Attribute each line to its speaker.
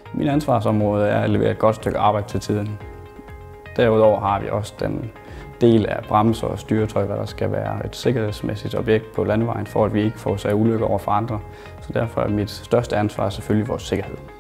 Speaker 1: Min ansvarsområde er at levere et godt stykke arbejde til tiden. Derudover har vi også den del af bremser og styretøj, hvad der skal være et sikkerhedsmæssigt objekt på landevejen, for at vi ikke får sig ulykker over for andre. Så derfor er mit største ansvar selvfølgelig vores sikkerhed.